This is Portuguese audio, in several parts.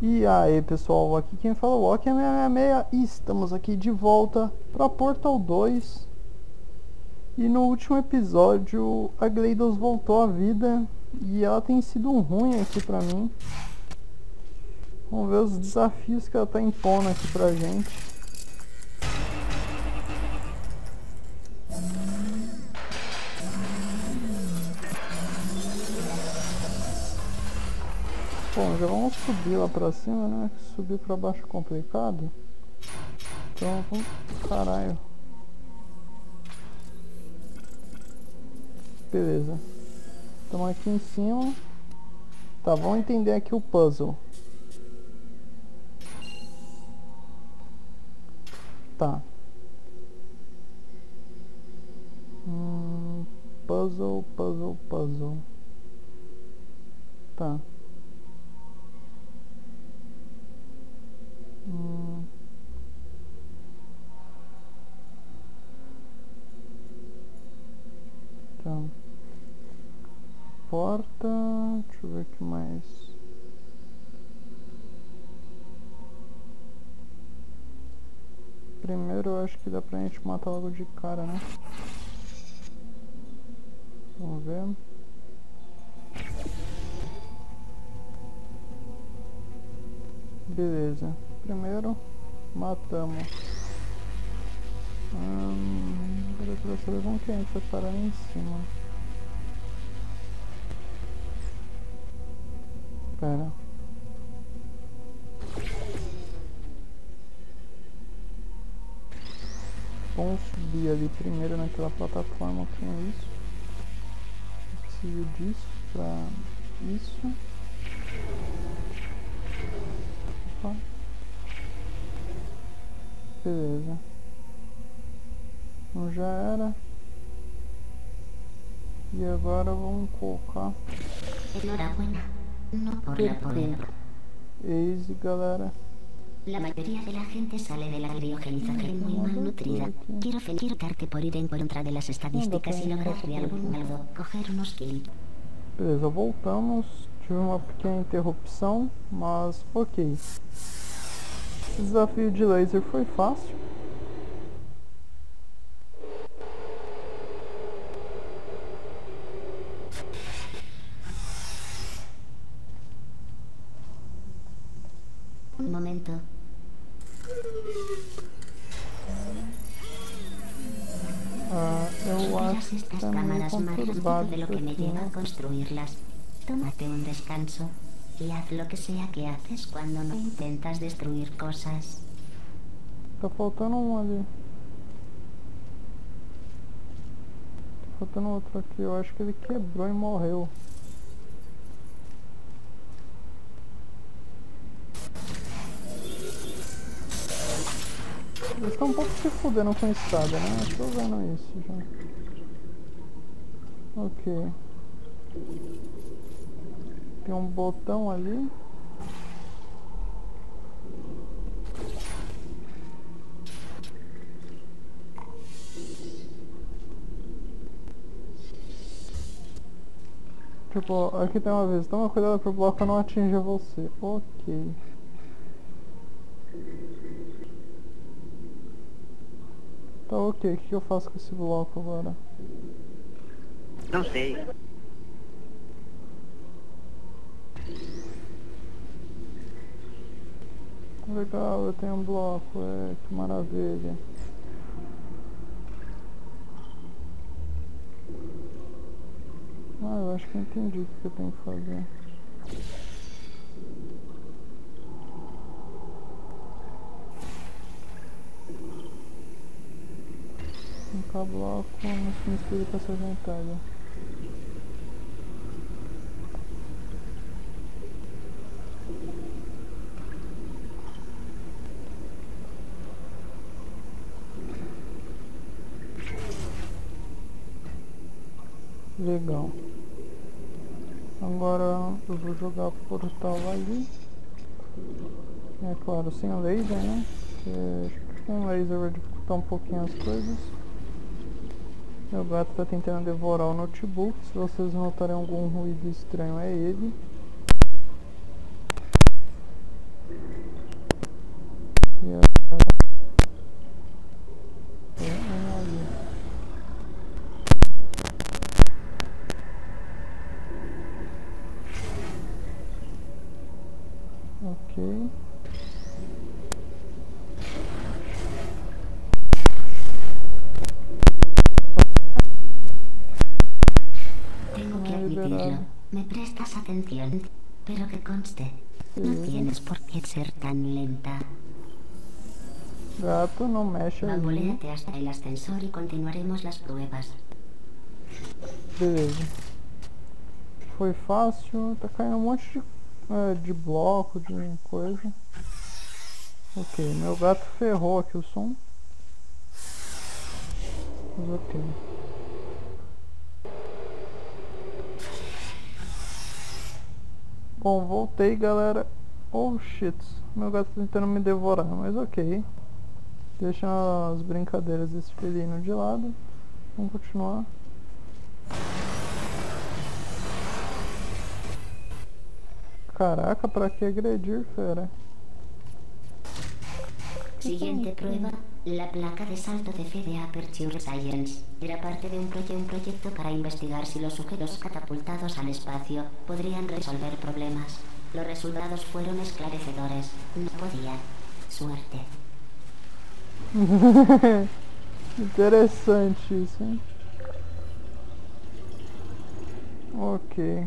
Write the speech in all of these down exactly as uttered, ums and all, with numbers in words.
E aí pessoal, aqui quem fala é o Walker seis seis seis e estamos aqui de volta para Portal dois. E no último episódio a Gleidos voltou à vida e ela tem sido um ruim aqui pra mim. Vamos ver os desafios que ela tá impondo aqui pra gente. Bom, já vamos subir lá pra cima, né? Subir pra baixo é complicado. Então vamos... Caralho. Beleza. Estamos aqui em cima. Tá, vamos entender aqui o puzzle. Tá. Hum, puzzle, puzzle, puzzle. Tá. Hum. Tá. Porta. Deixa eu ver o que mais. Primeiro eu acho que dá pra gente matar logo de cara, né? Vamos ver. Beleza. Primeiro matamos. Hum, agora eu quero saber como que a gente vai parar ali em cima. Pera. Vamos subir ali primeiro naquela plataforma com isso. Eu preciso disso pra isso. Opa. Beleza. Então já era. E agora vamos colocar. Enhorabuena, no por la poder. Easy, galera. La mayoría de la gente sale de la criogenización muy malnutrida. Quiero felicitarte por ir en contra de las estadísticas y lograr de algún modo coger unos kilitos. Beleza, voltamos. Tive uma pequena interrupção, mas ok. Esse desafio de laser foi fácil. Un momento. Ah, eu acho que estas tá meio cámaras más rápido conturbado de lo isso que me aqui, lleva né? a construirlas. Tómate un descanso y haz lo que sea que haces cuando no intentas destruir cosas. Tá faltando um ali. Tá faltando outro aqui. Eu acho que ele quebrou e morreu. Eles estão um pouco se fudendo com a escada, né? Eu tô vendo isso já. Ok. Tem um botão ali. Tipo, aqui tem uma vez. Toma cuidado pro bloco não atinja você. Ok. Tá ok. O que eu faço com esse bloco agora? Não sei. Legal, eu tenho um bloco. É, que maravilha. Ah, eu acho que eu entendi o que eu tenho que fazer. Colocar bloco, mas me explica com essa vontade. Legal. Agora eu vou jogar o portal ali. É claro, sem laser, né? Porque com laser vai dificultar um pouquinho as coisas. Meu gato tá tentando devorar o notebook. Se vocês notarem algum ruído estranho, é ele. Ok. Tengo que admitirlo. Me prestas atención, pero que conste, no tienes por qué ser tan lenta. Gato, não mexe aí. Bamboléate hasta el ascensor y continuaremos las pruebas. Beleza. Foi fácil. Tá caindo um monte de, é, de bloco, de coisa. Ok, meu gato ferrou aqui o som. Mas ok. Bom, voltei, galera. Oh shit, meu gato tá tentando me devorar, mas ok. Deixa as brincadeiras desse felino de lado. Vamos continuar. Caraca, pra que agredir, fera? Siguiente prueba, la placa de salto de fe de Aperture Science. Era parte de un, proye un proyecto para investigar si los sujetos catapultados al espacio podrían resolver problemas. Los resultados fueron esclarecedores. No podía. Suerte. Interessante isso, hein? Ok.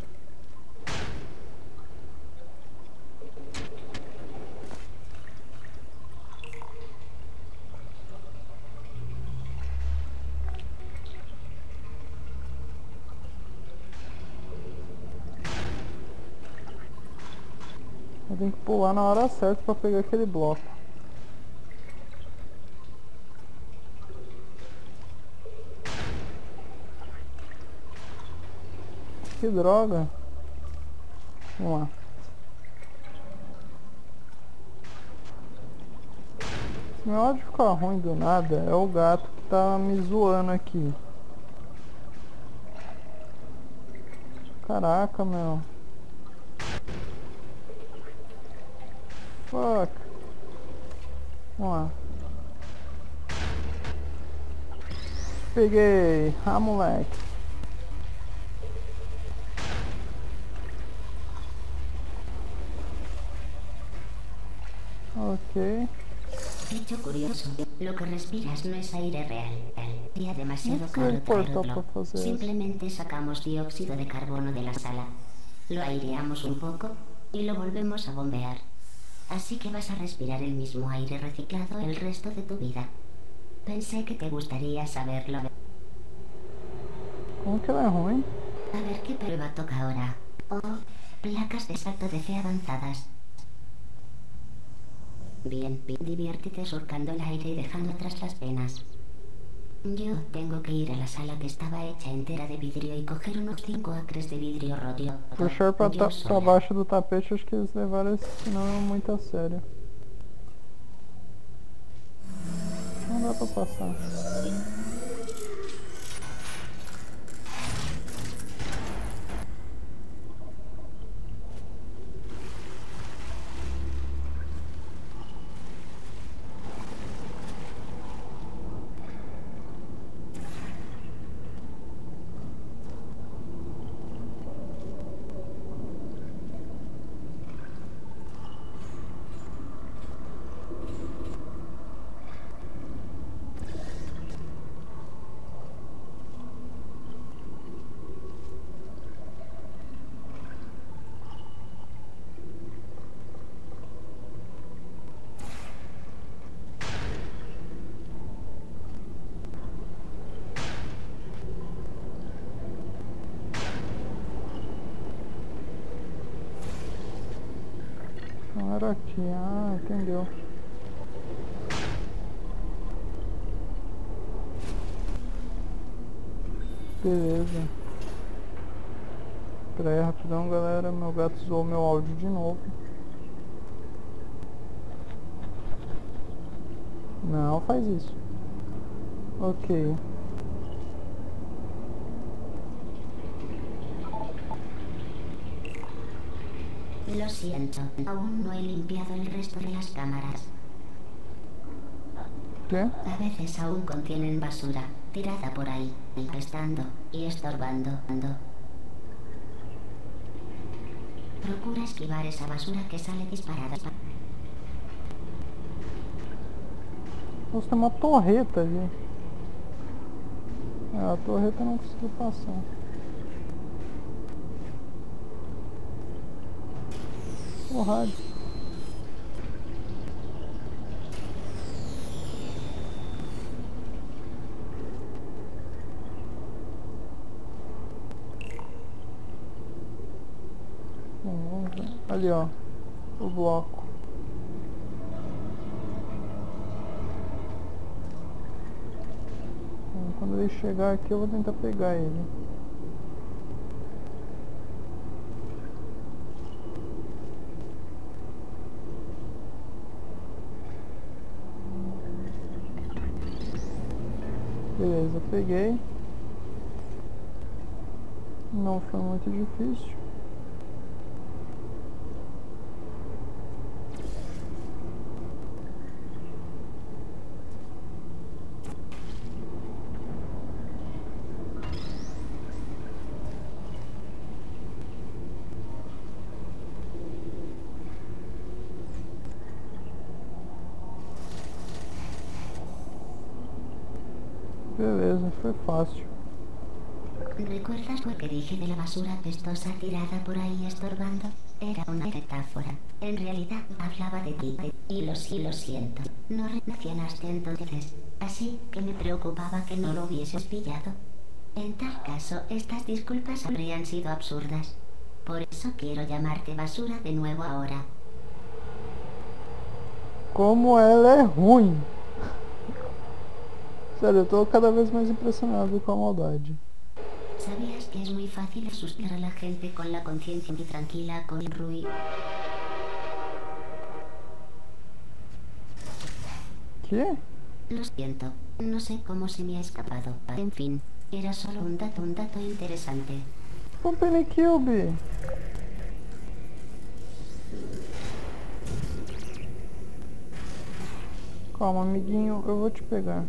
Eu tenho que pular na hora certa pra pegar aquele bloco. Que droga. Vamos lá. Se meu áudio ficar ruim do nada, é o gato que tá me zoando aqui. Caraca, meu. Fuck. Vamos lá. Peguei. Ah, moleque. Ok. Hecho curioso, lo que respiras no es aire real. Sería demasiado No caro importa traerlo. para hacer Simplemente sacamos dióxido de carbono de la sala. Lo aireamos un poco y lo volvemos a bombear. Así que vas a respirar el mismo aire reciclado el resto de tu vida. Pensé que te gustaría saberlo. Como que é ruim? A ver qué prueba toca ahora. Oh, placas de salto de fe avanzadas. Bien, diviértete surcando el aire y dejando atrás las penas. Yo tengo que ir a la sala que estaba hecha entera de vidrio y coger unos cinco acres de vidrio roto. Puxar pra, Yo ta sola. pra baixo do tapete, acho que eles levaram esse não muito a sério. Não dá pra passar. Não era aqui, ah, entendeu. Beleza. Pera aí, rapidão, galera. Meu gato zoou meu áudio de novo. Não, faz isso. Ok. Lo siento, aún no he limpiado el resto de las cámaras. ¿Qué? A veces aún contienen basura, tirada por ahí, empestando y estorbando. Procura esquivar esa basura que sale disparada. Nossa, tem uma torreta ali. Ah, a torreta não conseguiu passar. O rádio. Bom, vamos ver. Ali, ó. O bloco. Bom, quando ele chegar aqui eu vou tentar pegar ele. Beleza, peguei. Não foi muito difícil. Beleza, foi fácil. ¿Recuerdas lo que dije de la basura apestosa tirada por ahí estorbando? Era una metáfora. En realidad hablaba de ti. Y lo, sí, lo siento. No reaccionaste entonces. Así que me preocupaba que no lo hubieses pillado. En tal caso, estas disculpas habrían sido absurdas. Por eso quiero llamarte basura de nuevo ahora. Como ela é ruim. Sério, eu tô cada vez mais impressionado com a maldade. ¿Sabías que es muy fácil asustar a la gente con la conciencia tranquila con ruido? ¿Qué? Lo siento, no sé cómo se me ha escapado. En fin, era solo un dato, un dato interesante. Company Cube. Calma, amiguinho, eu vou te pegar.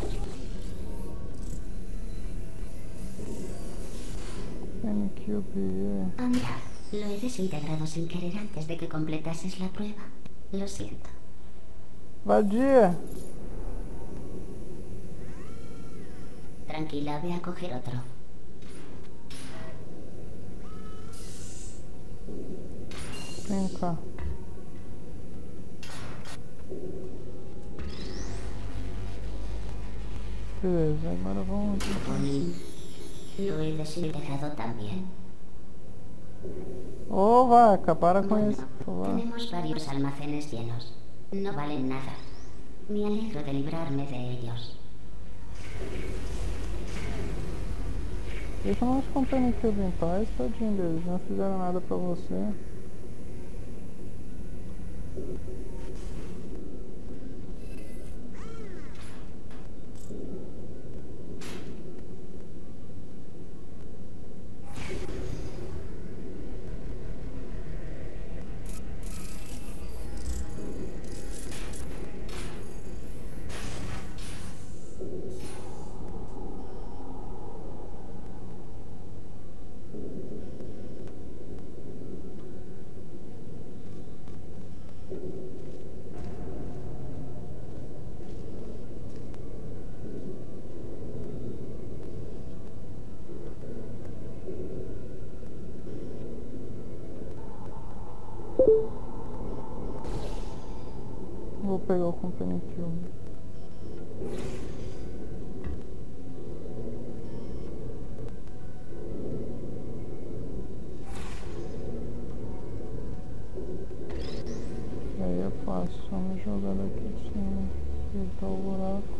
Company Cube. Ah, mira, lo he desintegrado sin querer antes de que completases la prueba. Lo siento. Vadia. Tranquila, ve a coger otro. Vem cá. Beleza, agora vamos... Bonnie, lo he desintegrado también. Ô, vaca, para com Bueno, isso, por favor. tenemos varios almacenes llenos. No valen nada. Me alegro de librarme de ellos. Deixa nós Company Cube em paz, tadinho deles, não fizeram nada pra você. Vou pegar o Company Cube. Aí é fácil, só me jogar daqui de cima, apertar o buraco.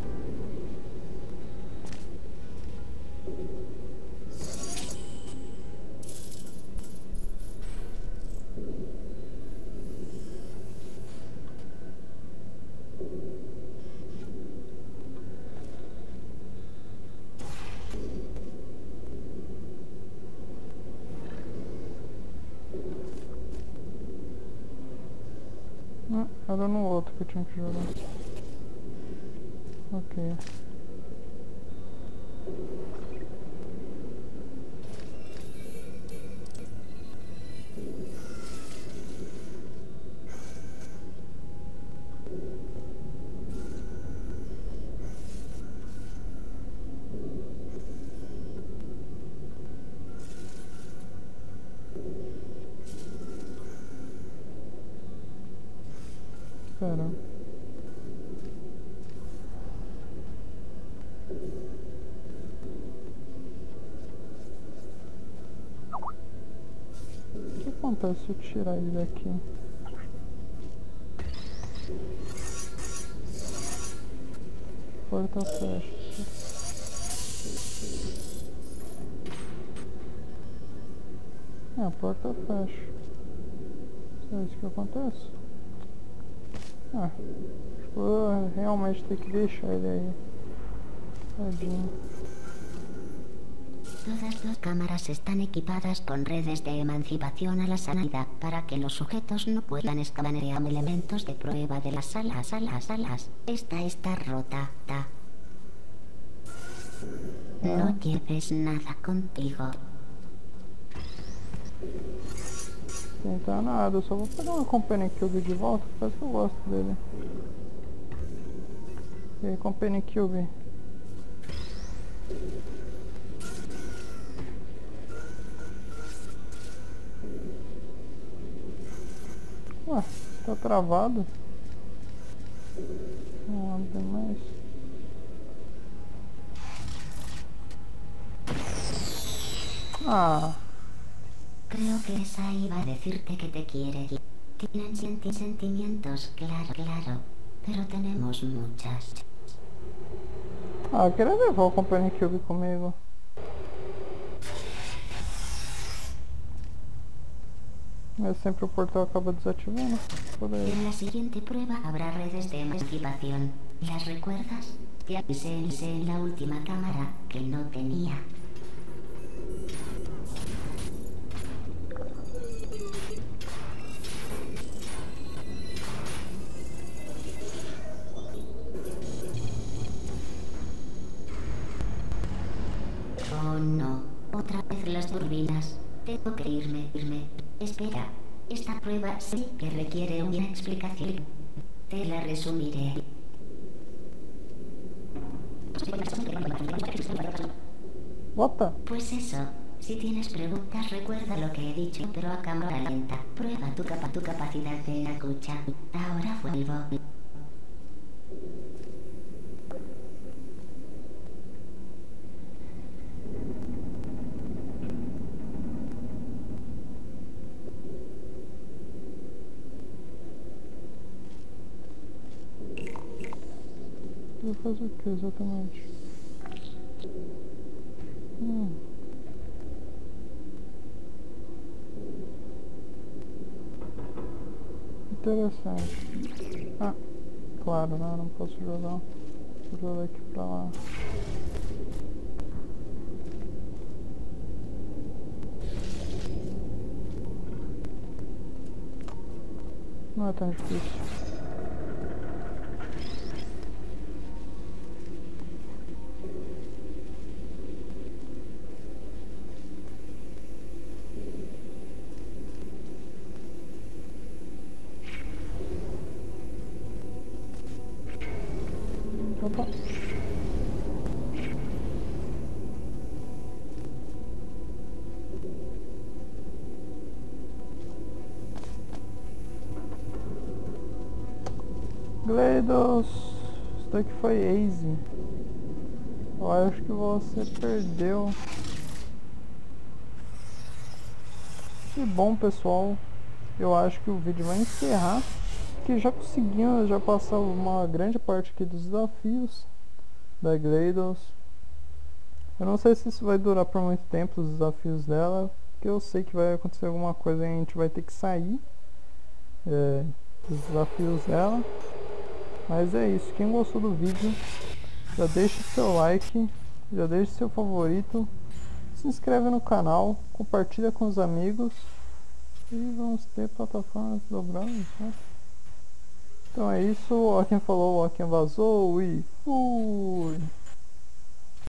Ah, era no outro que eu tinha que jogar. Ok. Pera. O que acontece se eu tirar ele daqui? Porta fecha. É, a porta fecha. É isso que acontece? Ah, vou realmente ter que deixar ele aí. Tadinho. Todas las cámaras están equipadas con redes de emancipación a la salida para que los sujetos no puedan escanear elementos de prueba de las salas, salas, salas. Esta está rota. Ta. No lleves nada contigo. Tentar nada, eu só vou pegar uma Companion Cube de volta, que parece que eu gosto dele. E aí, Companion Cube? Ué, tá travado? Não abre mais. Ah. Creo que esa iba a decirte que te quiere. Tienen senti sentimientos, claro, claro. Pero tenemos muchas. Ah, eu queria levar o Companion Cube comigo. Mas sempre o portal acaba desativando. Por aí. En la siguiente prueba habrá redes de emancipación. ¿Las recuerdas? Te avisé en la última cámara que no tenía. Oh no, otra vez las turbinas. Tengo que irme, irme. Espera, esta prueba sí que requiere una explicación. Te la resumiré. Bota. Pues eso, si tienes preguntas recuerda lo que he dicho, pero a cámara lenta. Prueba tu, capa tu capacidad de escucha. Ahora vuelvo. Vou fazer o que exatamente? Hum. Interessante. Ah, claro, né? Não posso jogar. Vou jogar aqui pra lá. Não é tão difícil. Opa. GLaDOS, isso daqui foi easy. Eu acho que você perdeu. Que bom, pessoal. Eu acho que o vídeo vai encerrar. Que já conseguimos já passar uma grande parte aqui dos desafios da GLaDOS. Eu não sei se isso vai durar por muito tempo, os desafios dela, porque eu sei que vai acontecer alguma coisa e a gente vai ter que sair é, dos desafios dela. Mas é isso, quem gostou do vídeo já deixa seu like, já deixa seu favorito, se inscreve no canal, compartilha com os amigos e vamos ter plataformas dobradas, né? Então é isso, ó quem falou, ó quem vazou e fui!